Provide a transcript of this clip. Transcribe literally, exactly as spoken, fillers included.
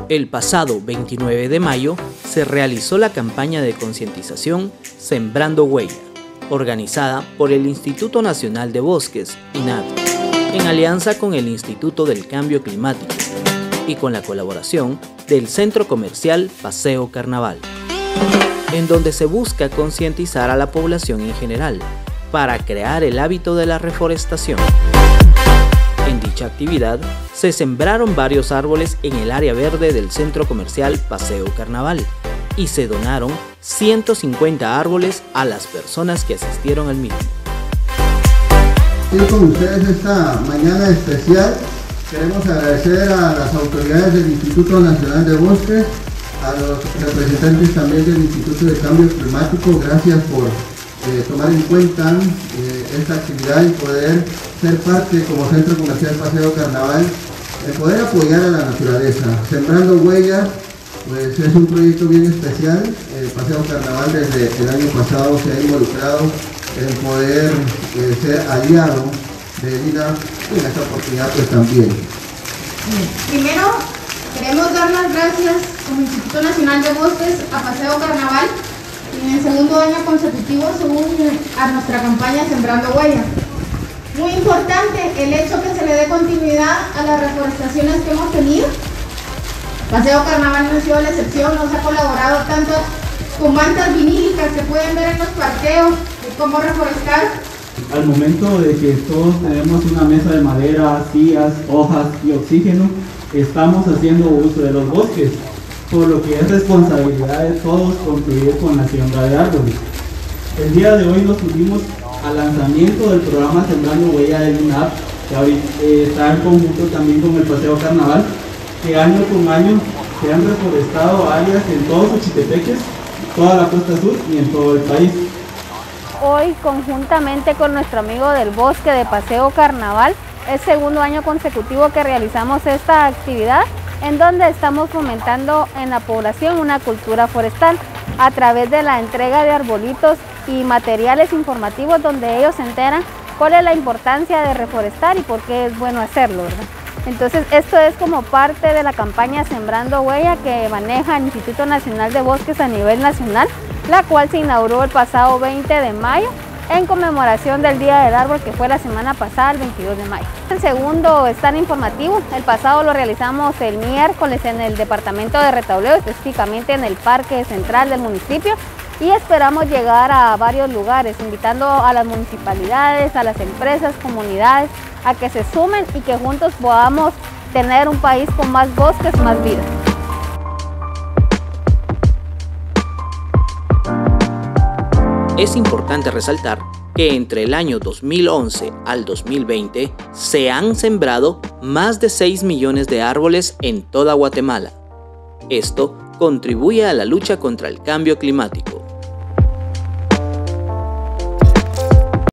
El pasado veintinueve de mayo se realizó la campaña de concientización Sembrando Huella, organizada por el Instituto Nacional de Bosques, INABI, en alianza con el Instituto del Cambio Climático y con la colaboración del Centro Comercial Paseo Carnaval, en donde se busca concientizar a la población en general para crear el hábito de la reforestación. En dicha actividad, se sembraron varios árboles en el área verde del Centro Comercial Paseo Carnaval y se donaron ciento cincuenta árboles a las personas que asistieron al mismo. Y con ustedes esta mañana especial queremos agradecer a las autoridades del Instituto Nacional de Bosques, a los representantes también del Instituto de Cambio Climático. Gracias por eh, tomar en cuenta eh, esta actividad y poder ser parte como Centro Comercial Paseo Carnaval, el poder apoyar a la naturaleza. Sembrando Huellas, pues es un proyecto bien especial. El Paseo Carnaval desde el año pasado se ha involucrado en poder eh, ser aliado de INABI y en esta oportunidad pues también. Primero, queremos dar las gracias como Instituto Nacional de Bosques a Paseo Carnaval y en el segundo año consecutivo se une a nuestra campaña Sembrando Huellas. Muy importante el hecho que se le dé continuidad a las reforestaciones que hemos tenido. Paseo Carnaval no ha sido la excepción, nos ha colaborado tanto con mantas vinílicas que pueden ver en los parqueos de cómo reforestar. Al momento de que todos tenemos una mesa de madera, sillas, hojas y oxígeno, estamos haciendo uso de los bosques, por lo que es responsabilidad de todos contribuir con la siembra de árboles. El día de hoy nos unimos al lanzamiento del programa Sembrando Huella del INABI, que ahorita eh, está en conjunto también con el Paseo Carnaval, que año con año se han reforestado áreas en todos los Xochitepeques, toda la costa sur y en todo el país. Hoy, conjuntamente con nuestro amigo del bosque de Paseo Carnaval, es segundo año consecutivo que realizamos esta actividad, en donde estamos fomentando en la población una cultura forestal a través de la entrega de arbolitos y materiales informativos donde ellos se enteran cuál es la importancia de reforestar y por qué es bueno hacerlo, ¿verdad? Entonces, esto es como parte de la campaña Sembrando Huella que maneja el Instituto Nacional de Bosques a nivel nacional, la cual se inauguró el pasado veinte de mayo en conmemoración del Día del Árbol, que fue la semana pasada, el veintidós de mayo. El segundo stand informativo, el pasado lo realizamos el miércoles en el departamento de Retauleo, específicamente en el parque central del municipio, y esperamos llegar a varios lugares, invitando a las municipalidades, a las empresas, comunidades, a que se sumen y que juntos podamos tener un país con más bosques, más vida. Es importante resaltar que entre el año dos mil once al dos mil veinte se han sembrado más de seis millones de árboles en toda Guatemala. Esto contribuye a la lucha contra el cambio climático.